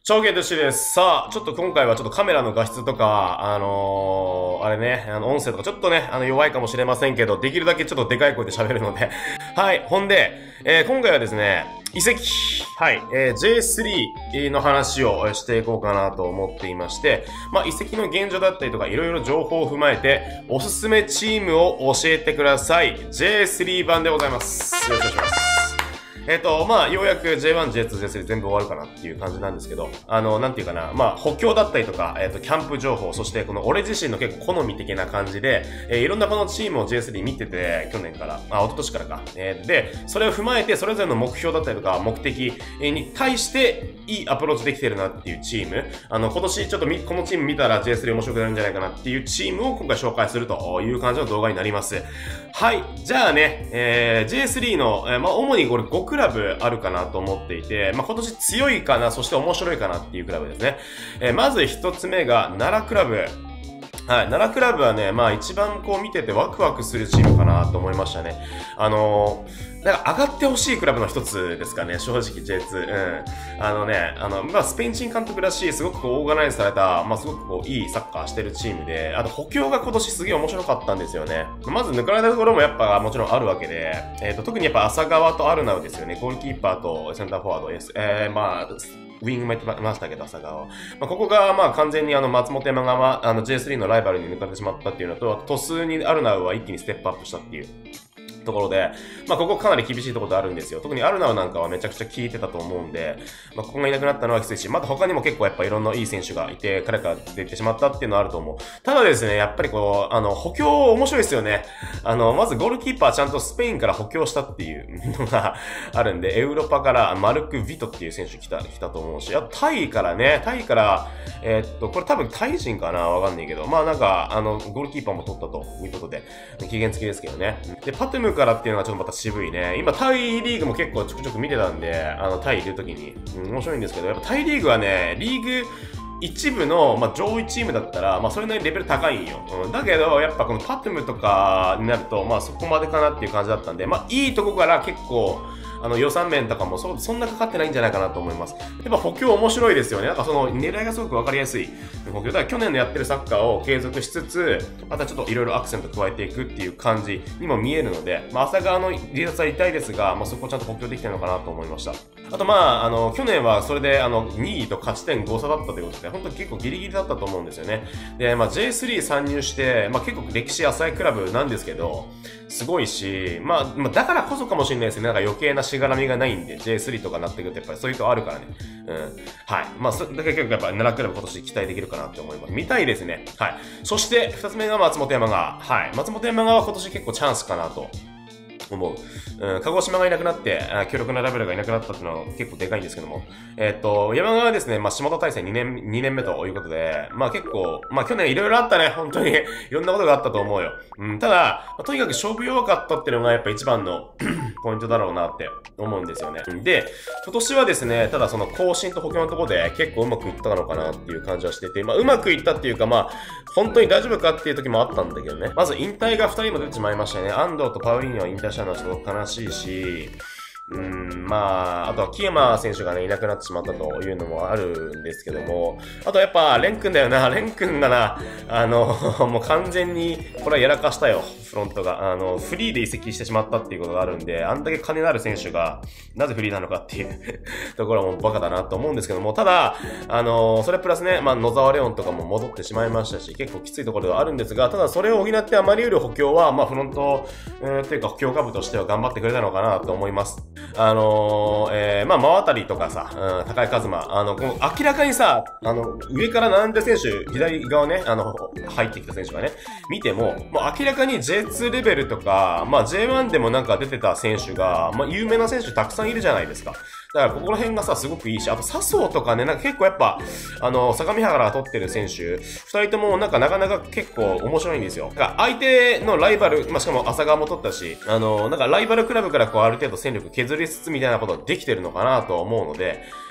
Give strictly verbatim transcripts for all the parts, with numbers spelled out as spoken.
超ゲットしてです。さあ、ちょっと今回はちょっとカメラの画質とか、あのー、あれね、あの、音声とかちょっとね、あの、弱いかもしれませんけど、できるだけちょっとでかい声で喋るので。はい。ほんで、えー、今回はですね、遺跡。はい。えー、ジェイスリー の話をしていこうかなと思っていまして、まあ、遺跡の現状だったりとか、いろいろ情報を踏まえて、おすすめチームを教えてください。ジェイスリー 版でございます。よろしくお願いします。えっと、まあ、ようやく ジェイワン、ジェイツー、ジェイスリー 全部終わるかなっていう感じなんですけど、あの、なんていうかな、まあ、補強だったりとか、えっと、キャンプ情報、そしてこの俺自身の結構好み的な感じで、えー、いろんなこのチームを ジェイスリー 見てて、去年から、あ、一昨年からか。えー、で、それを踏まえて、それぞれの目標だったりとか、目的に対して、いいアプローチできてるなっていうチーム、あの、今年ちょっとみ、このチーム見たら ジェイスリー 面白くなるんじゃないかなっていうチームを今回紹介するという感じの動画になります。はい。じゃあね、えー、ジェイスリー の、えー、まあ、主にこれごクラブあるかなと思っていて、まあ、今年強いかな、そして面白いかなっていうクラブですね。えー、まず一つ目が奈良クラブ。はい。奈良クラブはね、まあ一番こう見ててワクワクするチームかなと思いましたね。あのー、なんか上がってほしいクラブの一つですかね、正直 ジェイツー。うん。あのね、あの、まあスペイン人監督らしい、すごくこうオーガナイズされた、まあすごくこういいサッカーしてるチームで、あと補強が今年すげえ面白かったんですよね。まず抜かれたところもやっぱもちろんあるわけで、えっと、特にやっぱ浅川とアルナウですよね。ゴールキーパーとセンターフォワード、えー、まあ、ウィングもやってましたけど、浅川は。まあ、ここが、まあ、完全にあの、松本山が、あの、ジェイスリー のライバルに抜かれてしまったっていうのと、トスにアルナウは一気にステップアップしたっていうところで、まあ、ここかなり厳しいところであるんですよ。特にアルナウなんかはめちゃくちゃ効いてたと思うんで、まあ、ここがいなくなったのはきついし、また他にも結構やっぱいろんないい選手がいて、彼から出てしまったっていうのはあると思う。ただですね、やっぱりこう、あの、補強面白いですよね。あの、まずゴールキーパーちゃんとスペインから補強したっていうのがあるんで、エウロパからマルク・ヴィトっていう選手来た、来たと思うし、あとタイからね、タイから、えー、っと、これ多分タイ人かなわかんないけど、まあなんか、あの、ゴールキーパーも取ったということで、期限付きですけどね。で、パトゥムからっていうのがちょっとまた渋いね。今、タイリーグも結構ちょくちょく見てたんで、あの、タイいるときに、うん、面白いんですけど、やっぱタイリーグはね、リーグ一部の、まあ、上位チームだったら、まあ、それなりにレベル高いんよ。うん、だけど、やっぱこのパトゥムとかになると、まあ、そこまでかなっていう感じだったんで、まあ、いいとこから結構、あの、予算面とかもそ、そんなかかってないんじゃないかなと思います。やっぱ補強面白いですよね。なんかその、狙いがすごくわかりやすい補強。だから去年のやってるサッカーを継続しつつ、またちょっといろいろアクセント加えていくっていう感じにも見えるので、まあ、浅川の離脱は痛いですが、まあ、そこをちゃんと補強できてるのかなと思いました。あとまあ、あの、去年はそれで、あの、にいと勝ち点ご差だったということで、本当に結構ギリギリだったと思うんですよね。で、まあ、ジェイスリー 参入して、まあ、結構歴史浅いクラブなんですけど、すごいし、まあ、まあ、だからこそかもしれないですね。なんか余計なしがらみがないんで、ジェイスリー とかなってくるとやっぱりそういう人あるからね。うん。はい。まあ、それだけ結構やっぱ奈良クラブ今年期待できるかなって思います。見たいですね。はい。そして、二つ目が松本山が、はい。松本山が今年結構チャンスかなと。思う。うん、鹿児島がいなくなって、強力なラベルがいなくなったっていうのは結構でかいんですけども。えっと、山川はですね、まあ、下田大戦にねん、にねんめということで、まあ結構、まあ去年いろいろあったね、本当に。いろんなことがあったと思うよ。うん、ただ、まあ、とにかく勝負弱かったっていうのがやっぱ一番のポイントだろうなって思うんですよね。で、今年はですね、ただその更新と補強のところで結構うまくいったのかなっていう感じはしてて、まあうまくいったっていうか、まあ、本当に大丈夫かっていう時もあったんだけどね。まず引退がふたりも出てしまいましたね。安藤とパウリーニョは引退したのはすごく悲しいし、うーん、まあ、あとは木山選手がね、いなくなってしまったというのもあるんですけども、あとやっぱ、レン君だよな、レン君がな、あの、もう完全に、これはやらかしたよ、フロントが。あの、フリーで移籍してしまったっていうことがあるんで、あんだけ金のある選手が、なぜフリーなのかっていうところもバカだなと思うんですけども、ただ、あの、それプラスね、まあ、野沢レオンとかも戻ってしまいましたし、結構きついところではあるんですが、ただそれを補ってあまり得る補強は、まあ、フロント、えー、というか補強株としては頑張ってくれたのかなと思います。あのー、えー、まあ、真渡りとかさ、うん、高井和馬、あの、この明らかにさ、あの、上から並んで選手、左側ね、あの、入ってきた選手がね、見ても、もう明らかに ジェイツー レベルとか、まあ、ジェイワン でもなんか出てた選手が、まあ、有名な選手たくさんいるじゃないですか。だからここら辺がさ、すごくいいし、あと笹生とかね、なんか結構やっぱ、あの、相模原から取ってる選手、二人ともなんかなかなか結構面白いんですよ。だから相手のライバル、まあ、しかも浅川も取ったし、あの、なんかライバルクラブからこうある程度戦力削りつつみたいなことができてるのかなと思うので、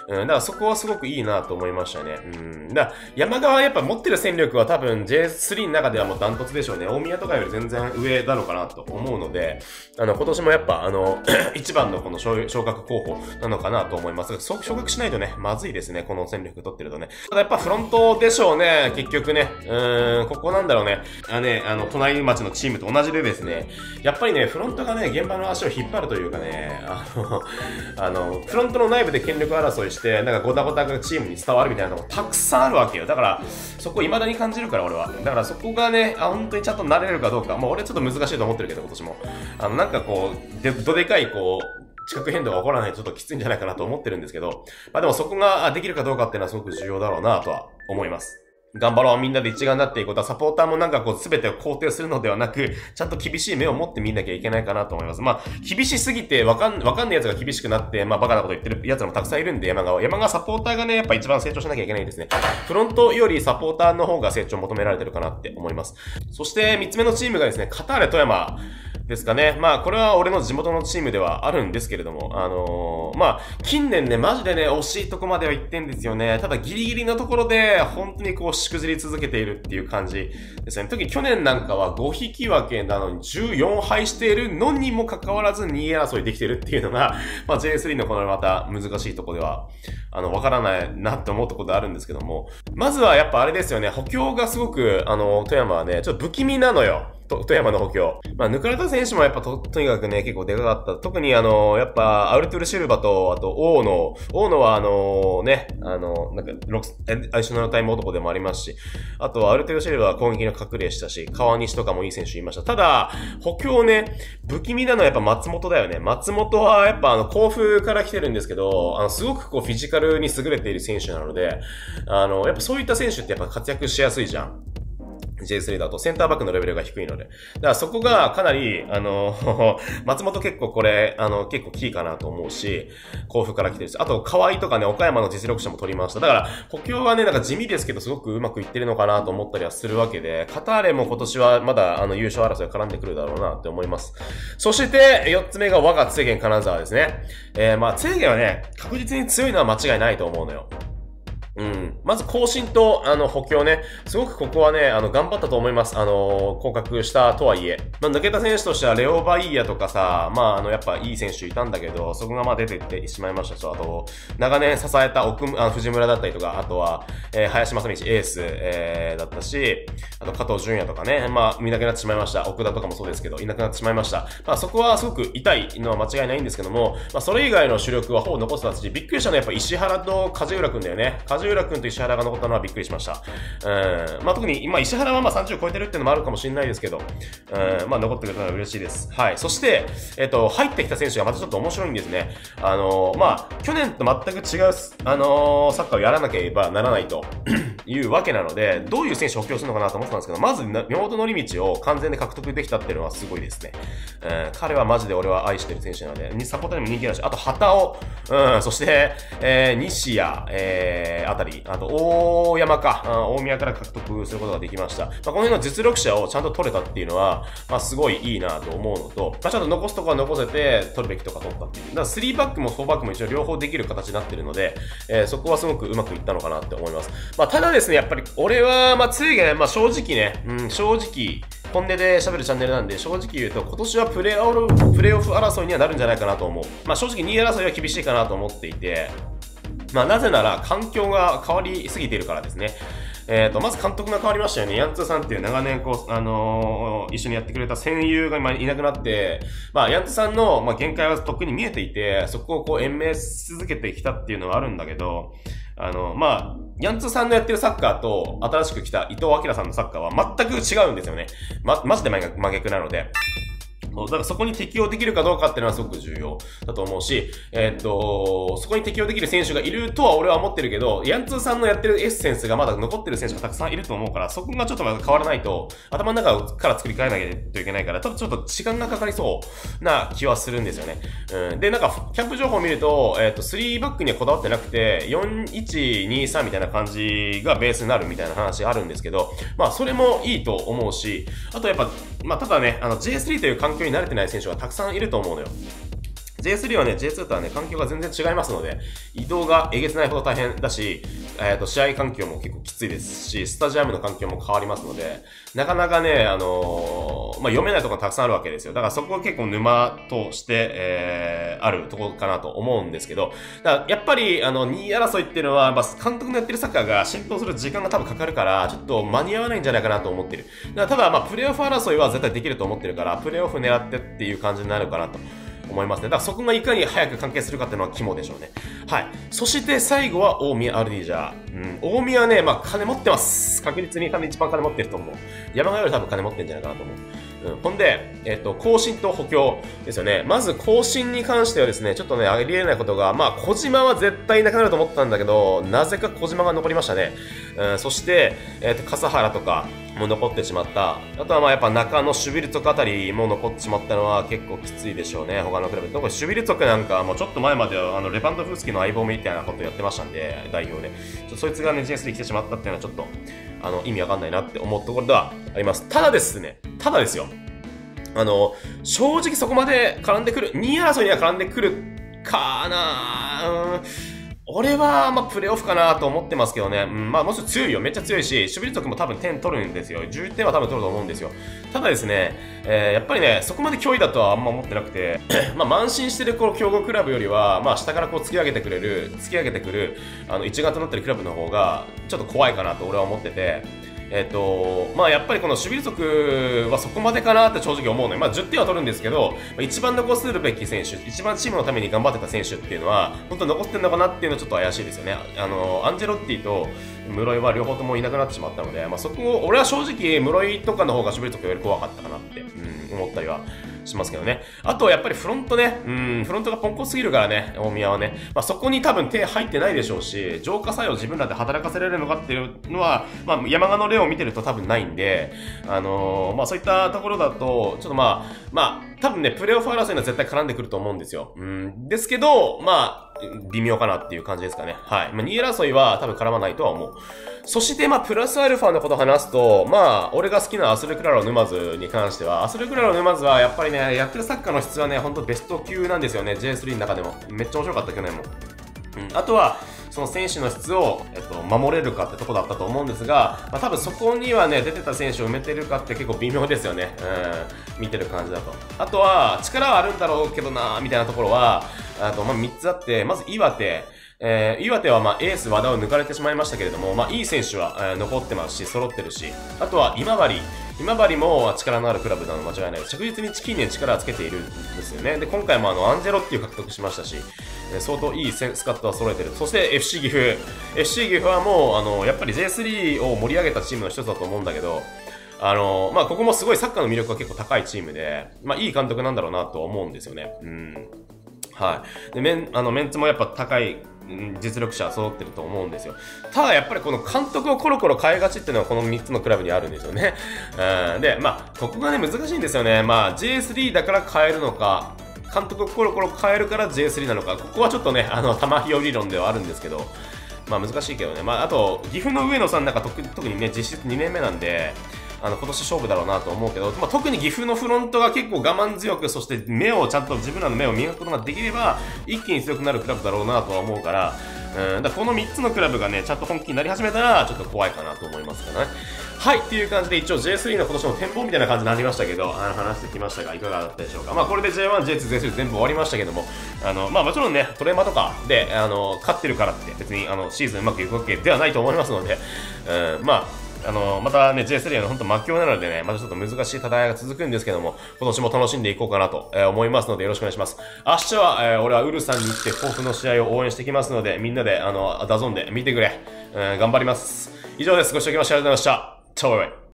うん、だからそこはすごくいいなと思いましたね。うん。だから山川やっぱ持ってる戦力は多分 ジェイスリー の中ではもうダントツでしょうね。大宮とかより全然上なのかなと思うので、あの、今年もやっぱあの、一番のこの昇格候補なのかなと思いますが、昇格しないとね、まずいですね。この戦力取ってるとね。ただやっぱフロントでしょうね。結局ね。うーん、ここなんだろうね。あね、あの、隣町のチームと同じでですね、やっぱりね、フロントがね、現場の足を引っ張るというかね、あの、あの、フロントの内部で権力争いして、なんかゴタゴタがチームに伝わるみたいなのもたくさんあるわけよ。だから、そこ未だに感じるから、俺は。だからそこがね、あ、本当にちゃんと慣れるかどうか。もう俺ちょっと難しいと思ってるけど、今年も。あの、なんかこう、で、どでかい、こう、地殻変動が起こらないとちょっときついんじゃないかなと思ってるんですけど、まあでもそこができるかどうかっていうのはすごく重要だろうなとは思います。頑張ろうみんなで一丸になっていくことは、サポーターもなんかこう全てを肯定するのではなく、ちゃんと厳しい目を持って見なきゃいけないかなと思います。まあ、厳しすぎてわかん、わかんない奴が厳しくなって、まあバカなこと言ってる奴らもたくさんいるんで、山川。山川サポーターがね、やっぱ一番成長しなきゃいけないですね。フロントよりサポーターの方が成長を求められてるかなって思います。そして三つ目のチームがですね、カターレ富山。ですかね。まあ、これは俺の地元のチームではあるんですけれども、あのー、まあ、近年ね、マジでね、惜しいとこまでは行ってんですよね。ただギリギリのところで、本当にこう、しくじり続けているっていう感じですね。特に去年なんかはご引き分けなのにじゅうよん敗しているのにもかかわらずにい争いできてるっていうのが、まあ、ジェイスリー のこのまた難しいところでは、あの、わからないなって思うところであるんですけども、まずはやっぱあれですよね、補強がすごく、あの、富山はね、ちょっと不気味なのよ。と、富山の補強。まあ、抜かれた選手もやっぱと、とにかくね、結構でかかった。特にあの、やっぱ、アウルトゥルシルバと、あと、大野。大野はあの、ね、あの、なんか、ロク、相性のタイム男でもありますし、あと、アウルトゥルシルバは攻撃の隠れしたし、川西とかもいい選手いました。ただ、補強ね、不気味なのはやっぱ松本だよね。松本はやっぱあの、甲府から来てるんですけど、あの、すごくこう、フィジカルに優れている選手なので、あの、やっぱそういった選手ってやっぱ活躍しやすいじゃん。ジェイスリー だとセンターバックのレベルが低いので。だからそこがかなり、あの、松本結構これ、あの、結構キーかなと思うし、甲府から来てるし、あと、河合とかね、岡山の実力者も取りました。だから、補強はね、なんか地味ですけど、すごくうまくいってるのかなと思ったりはするわけで、カターレも今年はまだ、あの、優勝争いが絡んでくるだろうなって思います。そして、四つ目が我が津源金沢ですね。えー、まあ、津源はね、確実に強いのは間違いないと思うのよ。うん。まず更新と、あの、補強ね。すごくここはね、あの、頑張ったと思います。あの、降格したとはいえ。まあ、抜けた選手としては、レオバイヤとかさ、まあ、あの、やっぱいい選手いたんだけど、そこがまあ出ていってしまいましたし、あと、長年支えた奥、あの、藤村だったりとか、あとは、えー、林正道エース、えー、だったし、あと、加藤純也とかね、まあ、見なくなってしまいました。奥田とかもそうですけど、いなくなってしまいました。まあ、そこはすごく痛いのは間違いないんですけども、まあ、それ以外の主力はほぼ残してたし、びっくりしたのはやっぱ石原と梶浦くんだよね。梶浦くんと石原が残ったのはびっくりしました。うん。まあ、特に、今、石原はまあさんじゅう超えてるっていうのもあるかもしれないですけど、うん。まあ、残ってくれたのは嬉しいです。はい。そして、えっと、入ってきた選手がまたちょっと面白いんですね。あのー、まあ、去年と全く違う、あのー、サッカーをやらなければならないというわけなので、どういう選手を補強するのかなと思ってたんですけど、まず、宮本則道を完全で獲得できたっていうのはすごいですね。うん。彼はマジで俺は愛してる選手なので、サポーターにも人気だし、あと、畑尾、うん。そして、えー、西谷、えー、あたり、あと、大山か、大宮から獲得することができました。まあ、この辺の実力者をちゃんと取れたっていうのは、まあ、すごいいいなと思うのと、まあ、ちゃんと残すとこは残せて、取るべきとか取ったっていう。だから、スリーバックもフォーバックも一応両方できる形になってるので、えー、そこはすごくうまくいったのかなって思います。まあ、ただですね、やっぱり、俺は、まあ、ついが、まあ、正直ね、うん、正直、本音で喋るチャンネルなんで、正直言うと、今年はプレーオフ、プレーオフ争いにはなるんじゃないかなと思う。まあ、正直にい争いは厳しいかなと思っていて、まあ、なぜなら、環境が変わりすぎているからですね。えっと、まず監督が変わりましたよね。ヤンツーさんっていう長年こう、あのー、一緒にやってくれた戦友が今いなくなって、まあ、ヤンツーさんの、まあ、限界はとっくに見えていて、そこをこう、延命し続けてきたっていうのはあるんだけど、あの、まあ、ヤンツーさんのやってるサッカーと、新しく来た伊藤明さんのサッカーは全く違うんですよね。ま、マジで真逆なので。だからそこに適応できるかどうかっていうのはすごく重要だと思うし、えー、っと、そこに適応できる選手がいるとは俺は思ってるけど、ヤンツーさんのやってるエッセンスがまだ残ってる選手がたくさんいると思うから、そこがちょっとまだ変わらないと、頭の中から作り変えなきゃいけないから、ちょっとちょっと時間がかかりそうな気はするんですよね。うん、で、なんか、キャンプ情報を見ると、えー、っと、スリーバックにはこだわってなくて、よんいちにさんみたいな感じがベースになるみたいな話あるんですけど、まあ、それもいいと思うし、あとやっぱ、まあ、ただね、あの、ジェイスリー という環境に慣れてない選手がたくさんいると思うのよ。 ジェイスリー はね、ジェイツー とはね、環境が全然違いますので、移動がえげつないほど大変だし、えっと、試合環境も結構きついですし、スタジアムの環境も変わりますので、なかなかね、あのー、まあ、読めないところがたくさんあるわけですよ。だからそこは結構沼として、えー、あるところかなと思うんですけど、だからやっぱり、あの、にい争いっていうのは、まあ、監督のやってるサッカーが浸透する時間が多分かかるから、ちょっと間に合わないんじゃないかなと思ってる。だからただ、まあ、プレーオフ争いは絶対できると思ってるから、プレーオフ狙ってっていう感じになるかなと思いますね。だからそこがいかに早く関係するかっていうのは肝でしょうね。はい。そして最後は大宮アルディージャー。うん。大宮はね、まあ金持ってます。確実に多分一番金持ってると思う。山川より多分金持ってるんじゃないかなと思う。うん、ほんで、えっと、更新と補強ですよね。まず更新に関してはですね、ちょっとね、ありえないことが、まあ、小島は絶対なくなると思ったんだけど、なぜか小島が残りましたね。うん、そして、えっと、笠原とかも残ってしまった。あとはまあ、やっぱ中野、シュビルツォクあたりも残ってしまったのは結構きついでしょうね。他のクラブ。特にシュビルツォクなんか、もうちょっと前までは、あの、レバンドフスキの相棒みたいなことやってましたんで、代表で。ちょそいつがね、ジェイエスリー 来てしまったっていうのはちょっと、あの、意味わかんないなって思うところではあります。ただですね、ただですよ。あの、正直そこまで絡んでくる、にい争いには絡んでくるかなうん俺は、まあ、プレイオフかなと思ってますけどね。うん、まあ、もちろん強いよ。めっちゃ強いし、シュビルツォクも多分点取るんですよ。じゅうてんは多分取ると思うんですよ。ただですね、えー、やっぱりね、そこまで脅威だとはあんま思ってなくて、まあ、慢心してるこの強豪クラブよりは、まあ、下からこう突き上げてくれる、突き上げてくる、あの、一丸となってるクラブの方が、ちょっと怖いかなと俺は思ってて、えっと、まあやっぱりこのシュビルツォクはそこまでかなって正直思うのよ。まあじゅってんは取るんですけど、一番残するべき選手、一番チームのために頑張ってた選手っていうのは、本当に残ってんのかなっていうのはちょっと怪しいですよね。あの、アンジェロッティと室井は両方ともいなくなってしまったので、まあそこを、俺は正直室井とかの方がシュビルツォクより怖かったかなって、うん、思ったりはしますけどね。あとやっぱりフロントね、うん、フロントがポンコツすぎるからね、大宮はね。まあそこに多分手入ってないでしょうし、浄化作用を自分らで働かせられるのかっていうのは、まあ山鹿の例を見てると多分ないんで、あのー、まあそういったところだと、ちょっとまあ、まあ、多分ね、プレーオフ争いには絶対絡んでくると思うんですよ。うん、ですけど、まあ、微妙かなっていう感じですかね。はい。まあにい争いは多分絡まないとは思う。そして、まあ、プラスアルファのことを話すと、まあ、俺が好きなアスルクラロ沼津に関しては、アスルクラロ沼津はやっぱりね、やってるサッカーの質はね、ほんとベスト級なんですよね。ジェイスリー の中でも。めっちゃ面白かった、去年も。うん。あとは、その選手の質を、えっと、守れるかってとこだったと思うんですが、まあ、多分そこにはね、出てた選手を埋めてるかって結構微妙ですよね。うん。見てる感じだと。あとは、力はあるんだろうけどなーみたいなところは、あと、まあ、みっつあって、まず岩手。えー、岩手はまあエース和田を抜かれてしまいましたけれども、まあいい選手は、えー、残ってますし、揃ってるし、あとは今治。今治も力のあるクラブなの間違いないです。着実に近年力をつけているんですよね。で、今回もあの、アンジェロっていう獲得しましたし、えー、相当いいスカットは揃えてる。そして エフシー 岐阜。エフシー 岐阜はもう、あの、やっぱり ジェイスリー を盛り上げたチームの一つだと思うんだけど、あの、まあここもすごいサッカーの魅力が結構高いチームで、まあいい監督なんだろうなと思うんですよね。うん。はい。で、メン、あの、メンツもやっぱ高い、実力者揃ってると思うんですよ。ただやっぱりこの監督をコロコロ変えがちっていうのはこのみっつのクラブにあるんですよね。うん、で、まあ、ここがね、難しいんですよね。まあ、ジェイエスリー だから変えるのか、監督をコロコロ変えるから ジェイエスリー なのか、ここはちょっとね、あの、玉ひよ理論ではあるんですけど、まあ難しいけどね。まあ、あと、岐阜の上野さんなんか特特にね、実質にねんめなんで、あの、今年勝負だろうなと思うけど、まあ、特に岐阜のフロントが結構我慢強く、そして目をちゃんと自分らの目を磨くことができれば、一気に強くなるクラブだろうなとは思うから、うん、だからこのみっつのクラブがね、ちゃんと本気になり始めたら、ちょっと怖いかなと思いますからね。はい、っていう感じで一応 ジェイスリー の今年の展望みたいな感じになりましたけど、あの話してきましたが、いかがだったでしょうか。まあこれで ジェイワン、ジェイツー、ジェイスリー 全部終わりましたけども、あの、まあもちろんね、トレーマとかで、あの、勝ってるからって別にあの、シーズンうまくいくわけではないと思いますので、うん、まあ、あの、またね、ジェイスリー の本当魔境なのでね、またちょっと難しい戦いが続くんですけども、今年も楽しんでいこうかなと、えー、思いますのでよろしくお願いします。明日は、えー、俺はウルさんに行って甲府の試合を応援してきますので、みんなで、あの、ダゾンで見てくれ。うん、頑張ります。以上です。ご視聴ありがとうございました。チャオバイバイ。